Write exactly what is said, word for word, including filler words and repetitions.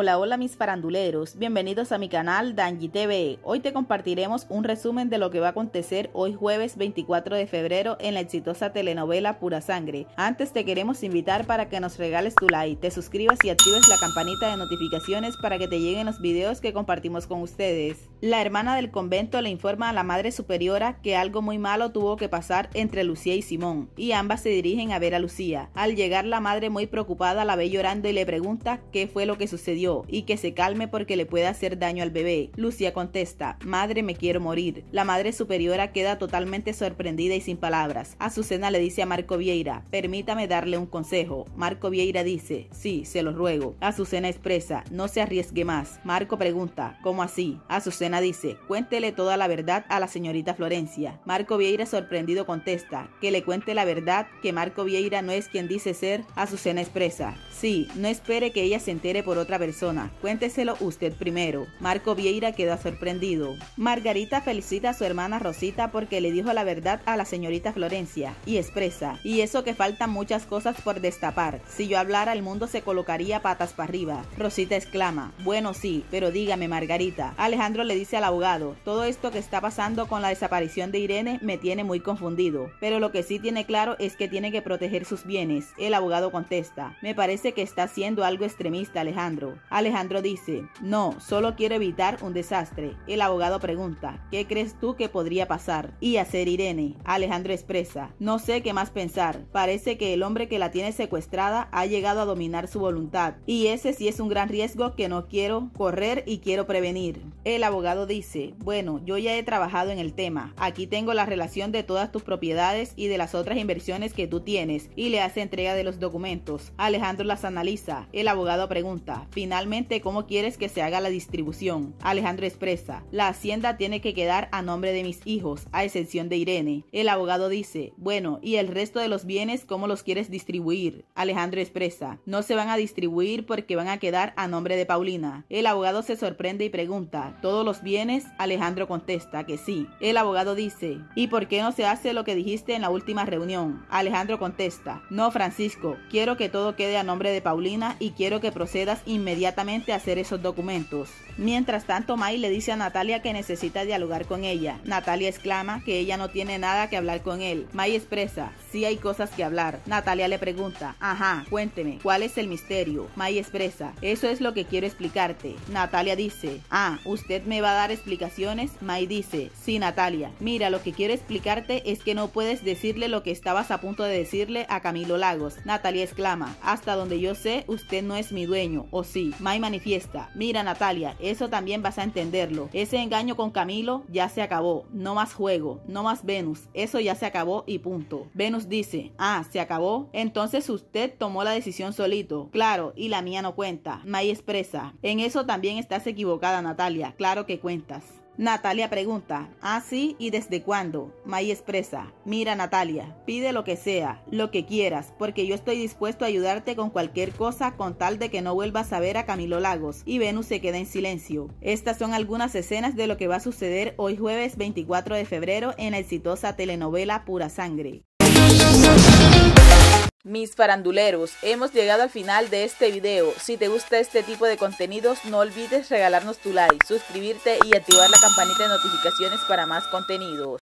Hola, hola mis faranduleros, bienvenidos a mi canal Danji T V. Hoy te compartiremos un resumen de lo que va a acontecer hoy jueves veinticuatro de febrero en la exitosa telenovela Pura Sangre. Antes te queremos invitar para que nos regales tu like, te suscribas y actives la campanita de notificaciones para que te lleguen los videos que compartimos con ustedes. La hermana del convento le informa a la madre superiora que algo muy malo tuvo que pasar entre Lucía y Simón, y ambas se dirigen a ver a Lucía. Al llegar la madre muy preocupada la ve llorando y le pregunta qué fue lo que sucedió y que se calme porque le puede hacer daño al bebé. Lucía contesta: madre, me quiero morir. La madre superiora queda totalmente sorprendida y sin palabras. Azucena le dice a Marco Vieira: permítame darle un consejo. Marco Vieira dice: sí, se lo ruego. Azucena expresa: no se arriesgue más. Marco pregunta: ¿cómo así? Azucena dice: cuéntele toda la verdad a la señorita Florencia. Marco Vieira sorprendido contesta: que le cuente la verdad, que Marco Vieira no es quien dice ser. Azucena expresa: sí, no espere que ella se entere por otra persona, cuénteselo usted primero. Marco Vieira queda sorprendido. Margarita felicita a su hermana Rosita porque le dijo la verdad a la señorita Florencia y expresa: y eso que faltan muchas cosas por destapar, si yo hablara el mundo se colocaría patas para arriba. Rosita exclama: bueno sí, pero dígame Margarita. Alejandro le dice al abogado: todo esto que está pasando con la desaparición de Irene me tiene muy confundido, pero lo que sí tiene claro es que tiene que proteger sus bienes. El abogado contesta: me parece que está siendo algo extremista, Alejandro. Alejandro dice: no, solo quiero evitar un desastre. El abogado pregunta: ¿qué crees tú que podría pasar y hacer Irene? Alejandro expresa: no sé qué más pensar. Parece que el hombre que la tiene secuestrada ha llegado a dominar su voluntad, y ese sí es un gran riesgo que no quiero correr y quiero prevenir. El abogado dice: bueno, yo ya he trabajado en el tema. Aquí tengo la relación de todas tus propiedades y de las otras inversiones que tú tienes, y le hace entrega de los documentos. Alejandro las analiza. El abogado pregunta: finalmente, ¿cómo quieres que se haga la distribución? Alejandro expresa: la hacienda tiene que quedar a nombre de mis hijos, a excepción de Irene. El abogado dice: bueno, ¿y el resto de los bienes cómo los quieres distribuir? Alejandro expresa: no se van a distribuir porque van a quedar a nombre de Paulina. El abogado se sorprende y pregunta: ¿todos los bienes? Alejandro contesta que sí. El abogado dice: ¿y por qué no se hace lo que dijiste en la última reunión? Alejandro contesta: no, Francisco, quiero que todo quede a nombre de Paulina y quiero que procedas inmediatamente a hacer esos documentos. Mientras tanto, May le dice a Natalia que necesita dialogar con ella. Natalia exclama que ella no tiene nada que hablar con él. May expresa: sí hay cosas que hablar. Natalia le pregunta: ajá, cuénteme, ¿cuál es el misterio? May expresa: eso es lo que quiero explicarte. Natalia dice: ah, ¿usted me va a dar explicaciones? May dice: sí, Natalia, mira, lo que quiero explicarte es que no puedes decirle lo que estabas a punto de decirle a Camilo Lagos. Natalia exclama: hasta donde yo sé, usted no es mi dueño, ¿o sí? May manifiesta: mira, Natalia, eso también vas a entenderlo. Ese engaño con Camilo ya se acabó. No más juego, no más Venus. Eso ya se acabó y punto. Venus dice: ah, ¿se acabó? Entonces usted tomó la decisión solito. Claro, y la mía no cuenta. May expresa: en eso también estás equivocada, Natalia. Claro que cuentas. Natalia pregunta: ¿ah, sí? ¿Y desde cuándo? May expresa: mira, Natalia, pide lo que sea, lo que quieras, porque yo estoy dispuesto a ayudarte con cualquier cosa con tal de que no vuelvas a ver a Camilo Lagos. Y Venus se queda en silencio. Estas son algunas escenas de lo que va a suceder hoy jueves veinticuatro de febrero en la exitosa telenovela Pura Sangre. Mis faranduleros, hemos llegado al final de este video. Si te gusta este tipo de contenidos, no olvides regalarnos tu like, suscribirte y activar la campanita de notificaciones para más contenidos.